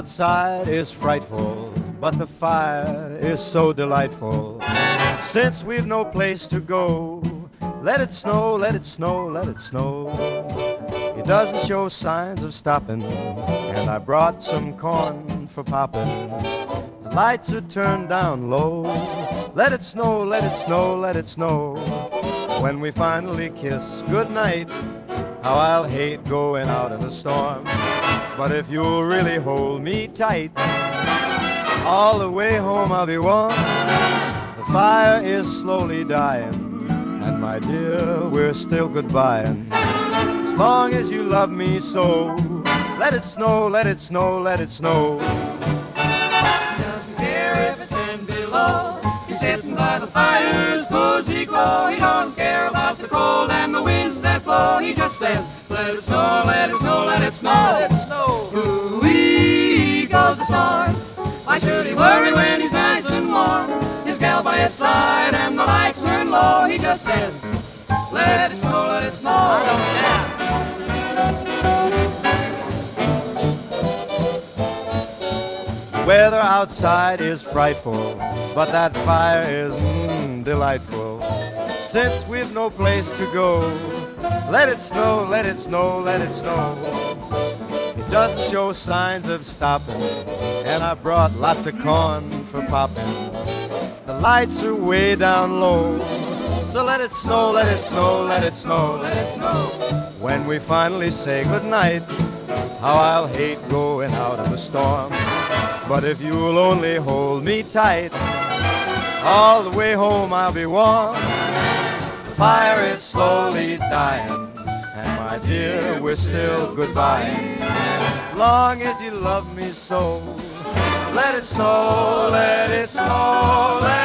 outside is frightful, but the fire is so delightful. Since we've no place to go, let it snow, let it snow, let it snow. It doesn't show signs of stopping, and I brought some corn for popping. The lights are turned down low. Let it snow, let it snow, let it snow. When we finally kiss goodnight, how I'll hate going out in a storm. But if you'll really hold me tight, all the way home I'll be warm. The fire is slowly dying, and my dear, we're still goodbying. As long as you love me so, let it snow, let it snow, let it snow. He doesn't care if it's 10 below. He's sitting by the fire's cozy glow. He don't care about the cold and the winds that blow. He just says, let it snow, let it snow, let it snow. Let it snow. Ooh-wee goes the storm. Why should he worry when he's nice and warm? His gal by his side and the lights turn low. He just says, let it snow, let it snow. The weather outside is frightful, but that fire is delightful. Since we've no place to go, let it snow, let it snow, let it snow. It doesn't show signs of stopping, and I brought lots of corn for popping. The lights are way down low, so let it snow, let it snow, let it snow, let it snow. When we finally say goodnight, how I'll hate going out in the storm. But if you'll only hold me tight, all the way home I'll be warm. The fire is slowly dying, and my dear, we're still goodbying. Long as you love me so, let it snow, let it snow, let